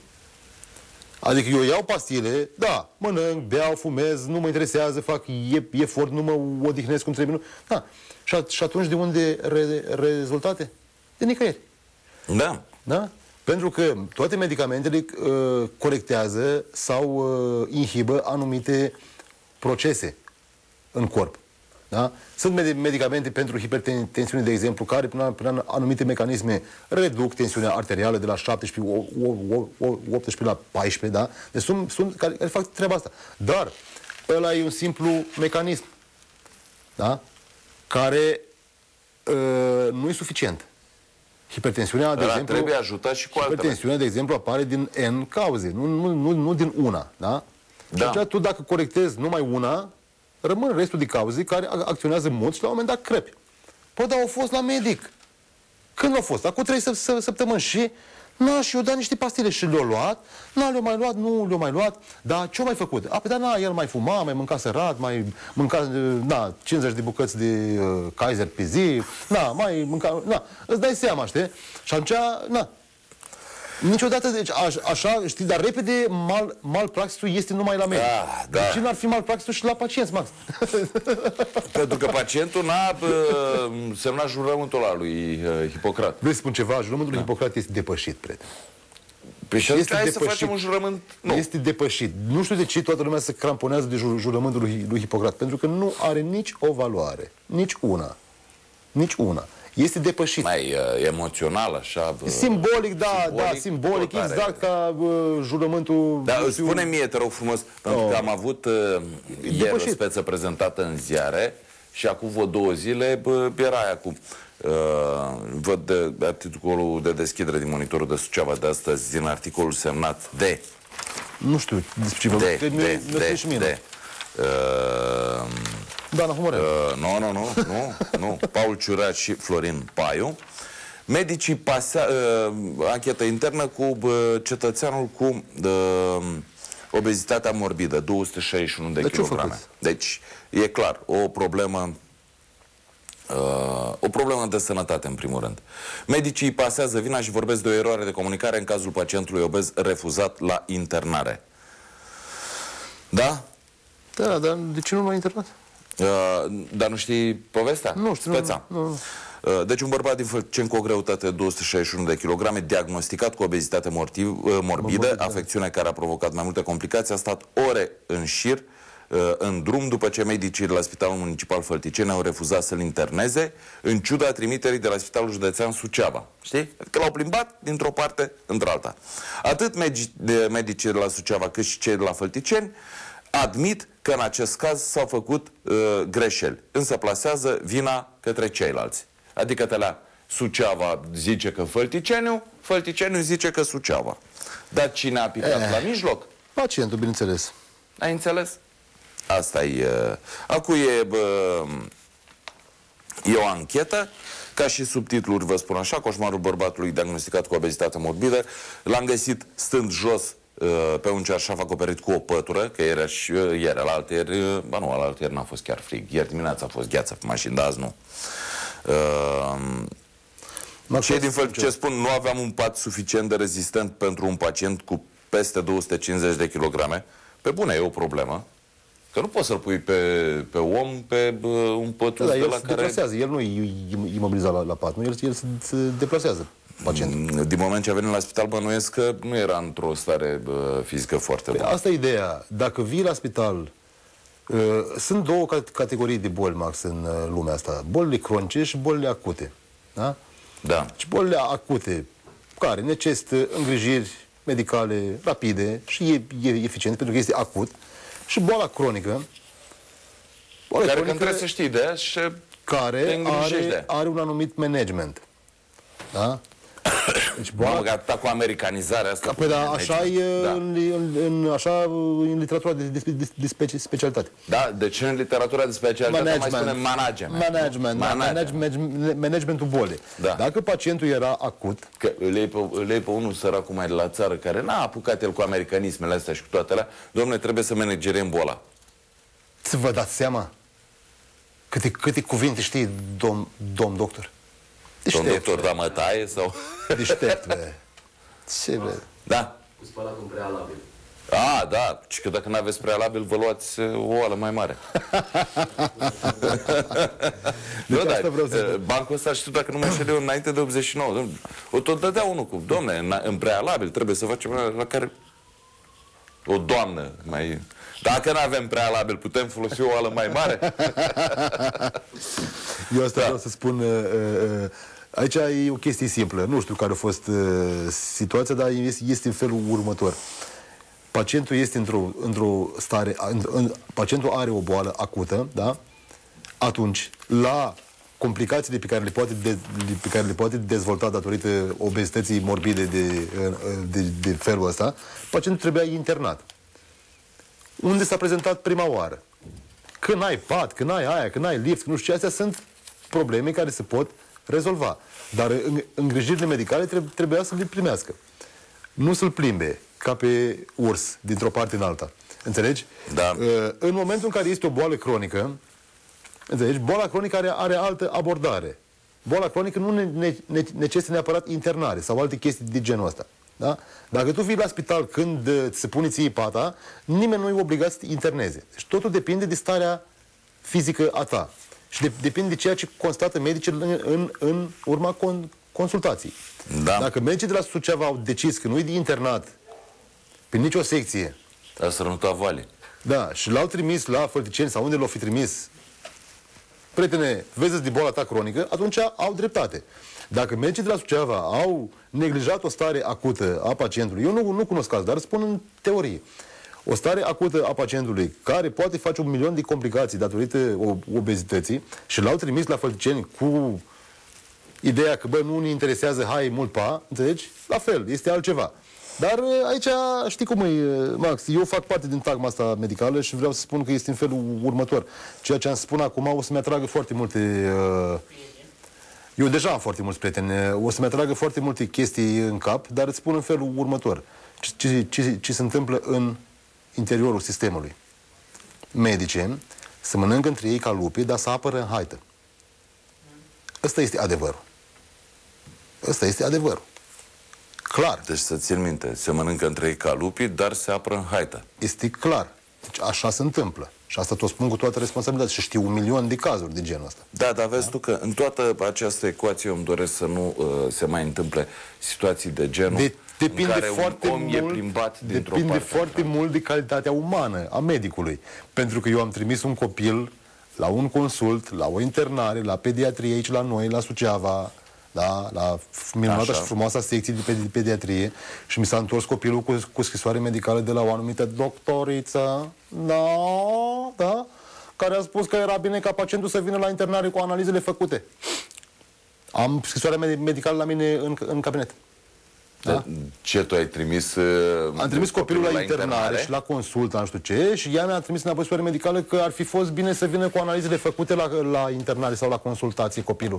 Adică eu iau pastile, da, mănânc, beau, fumez, nu mă interesează, fac efort, nu mă odihnesc cum trebuie. Nu. Da. Și, at și atunci de unde re rezultate? De nicăieri. Da. Da? Pentru că toate medicamentele uh, corectează sau uh, inhibă anumite procese în corp. Da? Sunt med medicamente pentru hipertensiune, de exemplu, care prin, prin anumite mecanisme reduc tensiunea arterială de la șaptesprezece, optsprezece la paisprezece, da? Deci sunt, sunt care, care fac treaba asta. Dar ăla e un simplu mecanism, da? Care uh, nu e suficient. Hipertensiunea, de Ăla exemplu, trebuie ajutat și cu altele. hipertensiunea, de exemplu, apare din N cauze, nu, nu, nu, nu din una, da? Da. Deci tu dacă corectezi numai una, rămân restul de cauze care acționează în mod și la un moment dat crepi. Păi, dar au fost la medic. Când au fost? Acum trei săptămâni și na, și eu dat niște pastile și le-au luat, na, le-au mai luat, nu le-au mai luat, dar ce-au mai făcut? A, pe da, na, el mai fuma, mai mânca sărat, mai mânca, na, cincizeci de bucăți de uh, Kaiser pe zi, na, mai mânca, na, îți dai seama, știi? Și atunci, na, niciodată, deci, aș, așa, știi, dar repede mal, malpraxisul este numai la medic. Da, da. De ce n-ar fi malpraxisul și la pacienți, Max? Pentru că pacientul n-a uh, semnat jurământul ăla lui uh, Hipocrat. Vrei să spun ceva? Jurământul lui Hipocrat este depășit, prieten. Păi și este hai depășit. Să facem un jurământ nou. Este depășit. Nu știu de ce toată lumea se cramponează de jur jurământul lui, lui Hipocrat, pentru că nu are nici o valoare. Nici una. Nici una. Este depășit. Mai uh, emoțional, așa... Uh, simbolic, da, simbolic, da, simbolic, exact ca uh, jurământul... Dar spune mie, te rog frumos, oh. pentru că am avut uh, ieri o speță prezentată în ziare și acum vreo două zile bă, era aia cu... Uh, văd de, articolul de deschidere din Monitorul de Suceava de astăzi, din articolul semnat de... Nu știu despre ce vă de, de, de, de, de, de uh, Dana Humoreanu. Uh, nu, nu, nu, nu, nu. Paul Ciurea și Florin Paiu. Medicii pasea, uh, anchetă internă cu uh, cetățeanul cu uh, obezitatea morbidă, două sute șaizeci și unu de, de kilograme. Deci, e clar, o problemă Uh, o problemă de sănătate, în primul rând. Medicii pasează vina și vorbesc de o eroare de comunicare în cazul pacientului obez refuzat la internare. Da? Da, dar de ce nu l-a internat? Uh, dar nu știi povestea? Nu știu. Speța. Nu, nu. Uh, deci un bărbat din Fălticeni cu o greutate de două sute șaizeci și unu de kilograme, diagnosticat cu obezitate mortiv, uh, morbidă, afecțiune care a provocat mai multe complicații, a stat ore în șir în drum după ce medicii de la Spitalul Municipal Fălticeni au refuzat să-l interneze, în ciuda trimiterii de la Spitalul Județean Suceava. Știi? Că l-au plimbat dintr-o parte într-alta. Atât medicii de la Suceava cât și cei de la Fălticeni admit că în acest caz s-au făcut uh, greșeli, însă plasează vina către ceilalți. Adică tălea, Suceava zice că Fălticeniu, Fălticeniu zice că Suceava. Dar cine a picat eh, la mijloc? Pacientul, bineînțeles. Ai înțeles? Asta e... Uh, acum e... Uh, e o anchetă, ca și subtitluri vă spun așa, coșmarul bărbatului diagnosticat cu obezitate morbidă. L-am găsit stând jos uh, pe un cearșaf acoperit cu o pătură, că era și uh, ieri, la altieri, uh, ba nu, la altieri n-a fost chiar frig. Ieri dimineața a fost gheață pe mașini, dar azi nu. Uh, Cei din Fălticeni spun, nu aveam un pat suficient de rezistent pentru un pacient cu peste două sute cincizeci de kilograme. Pe bune, e o problemă. Că nu poți să-l pui pe, pe om, pe bă, un pătuț da, de el la se care... deplasează, el nu e imobilizat la, la pat, nu? El, el se, se deplasează, pacientul. Din moment ce a venit la spital, bănuiesc că nu era într-o stare bă, fizică foarte bună. Asta e ideea. Dacă vii la spital, uh, sunt două categorii de boli, Max, în uh, lumea asta. Bolile cronice și bolile acute. Da? Da. Și bolile acute, care necesită îngrijiri medicale rapide și e, e eficient, pentru că este acut. Și boala cronică, boala care cronică, trebuie să știi de ea și care are, are un anumit management. Da? Deci boala... Mă, gata cu americanizarea asta. Păi da, așa e da. în, în, în, așa, în literatura de, de, de, de speci, specialitate. Da, deci în literatura de specialitate management. mai spune management. Management, management. management managementul bolii. Da. Dacă pacientul era acut... Că îl iei pe, îl iei pe unul săracul mai de la țară, care n-a apucat el cu americanismele astea și cu toate alea, dom'le, trebuie să managerem boala. Să vă dați seama câte, câte cuvinte știi, domn, domn doctor? Domn doctor, da, mă taie sau... Deștept, bă. Ce, bă? Da. Cu spălatul în prealabil. A, da. Și că dacă n-aveți prealabil, vă luați o oală mai mare. Deci nu, asta vreau să bancul ăsta, știu, dacă nu mă înșel eu, înainte de optzeci și nouă, o tot dădea unul cu, domne, în prealabil trebuie să facem la care... O doamnă mai... Dacă nu avem prealabil, putem folosi o oală mai mare? Eu asta da. vreau să spun... Uh, uh, aici e o chestie simplă. Nu știu care a fost uh, situația, dar este, este în felul următor. Pacientul este într-o într-o stare... În, în, pacientul are o boală acută, da? Atunci, la complicațiile pe care le poate, de, pe care le poate dezvolta datorită obezității morbide de, de, de felul ăsta, pacientul trebuia internat. Unde s-a prezentat prima oară? Când ai pat, când ai aia, când ai lift, nu știu ce, astea sunt probleme care se pot rezolva. Dar îngrijirile medicale trebuia să le primească. Nu să-l plimbe ca pe urs, dintr-o parte în alta. Înțelegi? Da. În momentul în care este o boală cronică, înțelegi? Boala cronică are, are altă abordare. Boala cronică nu ne, ne, ne, necesită neapărat internare sau alte chestii de genul ăsta. Da? Dacă tu vii la spital când uh, se pune ție pata, nimeni nu e obligat să te interneze. Deci totul depinde de starea fizică a ta. Și de, depinde de ceea ce constată medicii în, în, în urma con, consultații. Da. Dacă medicii de la Suceava au decis că nu-i de internat pe nicio secție, Asta nu vale. da, și l-au trimis la Fălticeni sau unde l-au fi trimis, prietene, vezi de boala ta cronică, atunci au dreptate. Dacă medicii de la Suceava au neglijat o stare acută a pacientului, eu nu, nu cunosc caz, dar spun în teorie, o stare acută a pacientului care poate face un milion de complicații datorită obezității și l-au trimis la Fălticeni cu ideea că, bă, nu ne interesează, hai, mult pa, înțelegi? La fel, este altceva. Dar aici, știi cum e, Max, eu fac parte din tagma asta medicală și vreau să spun că este în felul următor. Ceea ce am spus acum o să-mi atragă foarte multe... Uh, eu deja am foarte mulți prieteni, o să-mi atragă foarte multe chestii în cap, dar îți spun în felul următor. Ce, ce, ce, ce se întâmplă în interiorul sistemului. Medicii se mănâncă între ei ca lupi, dar să apără în haită. Ăsta este adevărul. Ăsta este adevărul. Clar. Deci să țin minte, se mănâncă între ei ca lupii, dar se apără în haită. Este clar. Deci așa se întâmplă. Și asta tot spun cu toată responsabilitatea. Și știu un milion de cazuri de genul ăsta. Da, dar vezi da? tu că în toată această ecuație eu îmi doresc să nu uh, se mai întâmple situații de genul de, depinde în care foarte un om mult, e plimbat dintr-o depinde parte. foarte mult de calitatea umană a medicului. Pentru că eu am trimis un copil la un consult, la o internare, la pediatrie aici la noi, la Suceava, da, la minunata și frumoasa secție de, de pediatrie și mi s-a întors copilul cu, cu scrisoare medicală de la o anumită doctoriță, da, da, care a spus că era bine ca pacientul să vină la internare cu analizele făcute. Am scrisoarea medicală la mine în, în cabinet. Da? Ce tu ai trimis? Uh, Am trimis copilul la, la internare, internare și la consultă, nu știu ce, și ea mi-a trimis înapoi scrisoare medicală că ar fi fost bine să vină cu analizele făcute la, la internare sau la consultație copilul.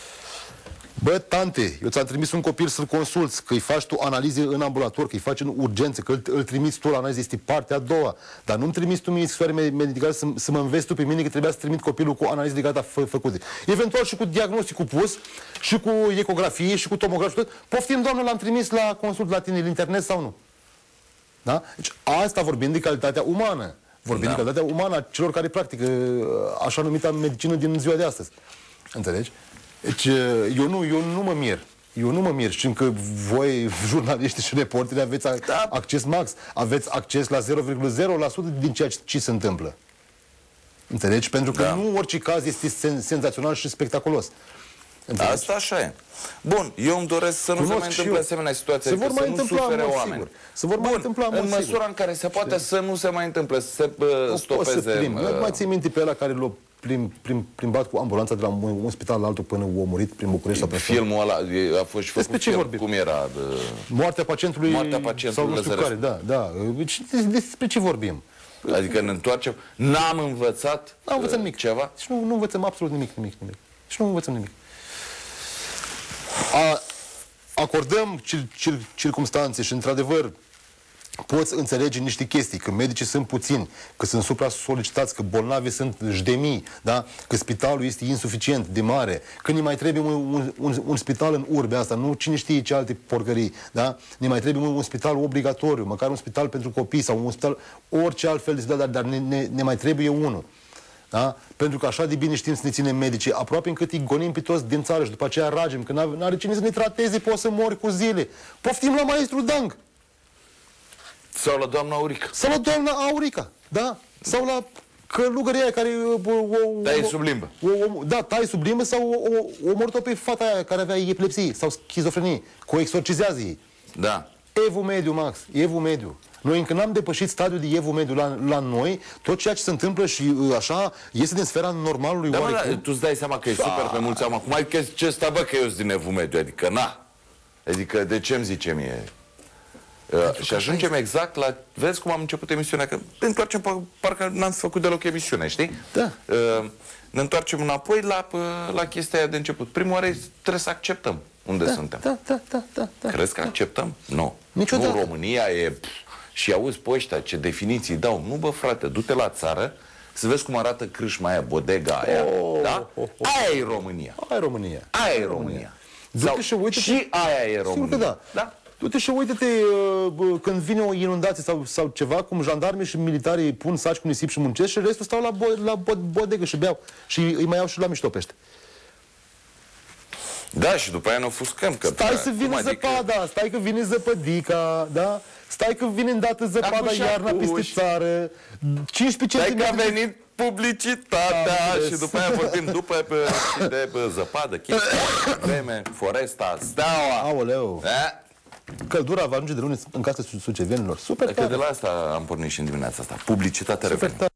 Bă, tante, eu ți-am trimis un copil să-l consulți, că îi faci tu analize în ambulator, că îi faci în urgență, că îl, îl trimiți tu la analiză, este partea a doua. Dar nu-mi trimiți tu mie scrisoare medicală să, să mă înveți tu pe mine că trebuia să trimit copilul cu analize de gata fă, făcute. Eventual și cu diagnosticul pus, și cu ecografie, și cu tomograf și tot. Poftim, doamnă, l-am trimis la consult la tine, în internet sau nu? Da? Deci asta vorbim de calitatea umană. Vorbim da. de calitatea umană a celor care practică așa numita medicină din ziua de astăzi. Înțelegi? Deci, eu nu, eu nu mă mir. Eu nu mă mir. Știm că voi, jurnaliști și reporteri, aveți da. acces max. Aveți acces la zero virgulă zero la sută din ceea ce se întâmplă. Înțelegi? Pentru că da. nu orice caz este sen senzațional și spectaculos. Înțelegi? Asta așa e. Bun, eu îmi doresc să nu se mai întâmple asemenea situații, se vor mai să întâmpla, nu sufere mă, oameni. Sigur. Se vor Bun, mai întâmpla, mă, în măsura sigur. în care se poate să nu se mai întâmple, să se uh, stopeze... Să plim. Uh... Mai ții minte pe ăla care l-a plim, plim, plimbat cu ambulanța de la un, un spital la altul până a murit prin București? Sau Filmul ăla a fost și făcut despre ce film. vorbim? Cum era? De... Moartea pacientului, Moartea pacientului sau nu știu care, da, da. Despre ce vorbim? Adică ne întoarcem... N-am învățat N-am învățat nimic. Ceva? Deci nu, nu învățăm absolut nimic, nimic, nimic. Și nu învățăm nimic. A, acordăm cir, cir, circumstanțe și, într-adevăr, poți înțelege niște chestii, că medicii sunt puțini, că sunt supra-solicitați, că bolnavii sunt jdemii, da? Că spitalul este insuficient de mare, că ne mai trebuie un, un, un, un spital în urbea asta, nu cine știe ce alte porcării, da? Ne mai trebuie un, un spital obligatoriu, măcar un spital pentru copii sau un spital, orice altfel de spital, dar, dar ne, ne, ne mai trebuie unul. Da? Pentru că așa de bine știm să ne ținem medicii, aproape încât îi gonim pe toți din țară și după aceea ragem, că nu are cine să ne trateze, poți să mori cu zile. Poftim la maestru Dang. Sau la doamna Aurica. Sau la doamna Aurica, da? Sau la călugăria care... O, o, tai sub limbă. O, o, da, tai sub limbă sau o, o, omorât-o pe fata aia care avea epilepsie sau schizofrenie, că o exorcizează ei. Da. Evul mediu, Max, evul mediu. Noi încă n-am depășit stadiul de evul mediu la, la noi, tot ceea ce se întâmplă și așa iese din sfera normalului Da, oarecum. da, tu îți dai seama că e super pe mulți am acum, adică ce sta, bă, că eu sunt din evul mediu, adică na. Adică de ce îmi zice mie? Uh, și ajungem exact la, vezi cum am început emisiunea, că ne întoarcem, parcă n-am făcut deloc emisiune, știi? Da. Uh, ne întoarcem înapoi la, la chestia aia de început. Prima oară trebuie să acceptăm unde da, suntem. Da, da, da, da, da. Crezi că acceptăm? Nu. Niciodată. Nu, România e... Pf, și auzi pe ăștia ce definiții dau. Nu, bă, frate, du-te la țară să vezi cum arată crâșma aia, bodega aia. Oh, da? oh, oh. Aia e România. Aia e România. Aia e România. Sau, și, uite și aia e România. Sigur că da. Da? Du-te și uite-te uh, când vine o inundație sau, sau ceva, cum jandarmii și militarii pun saci cu nisip și muncesc și restul stau la, bo la bo bodegă și beau. Și îi mai iau și la mișto pește. Da, și după aia ne ofuscăm. Că Stai să vină cum adică? zăpada, stai că vine zăpădica, da? Stai că vine îndată zăpada Acum și iarna acuși. peste țară, cincisprezece Stai că a centimetri. venit publicitatea Am și după aia vorbim după pe, și de pe zăpadă, chestii, vreme, foresta, steaua. Aoleu, Da? căldura va ajunge de luni în casă sucevenilor. Super Că tare. de la asta am pornit și în dimineața asta. Publicitatea Super revenă. tare.